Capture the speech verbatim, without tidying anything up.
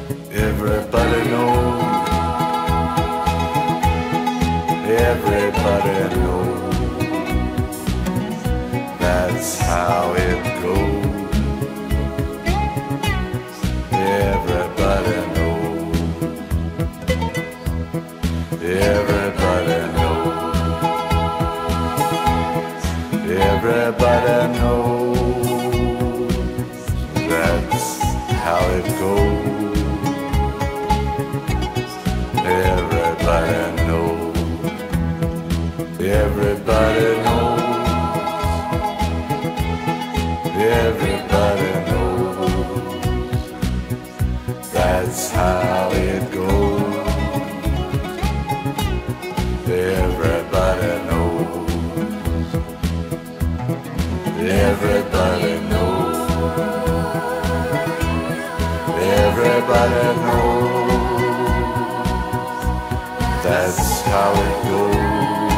Everybody knows, everybody knows, that's how it goes. Everybody knows, everybody knows, everybody knows, that's how it goes. Everybody knows, everybody knows, everybody knows, that's how it goes. Everybody knows, everybody knows, everybody knows, that's how it goes.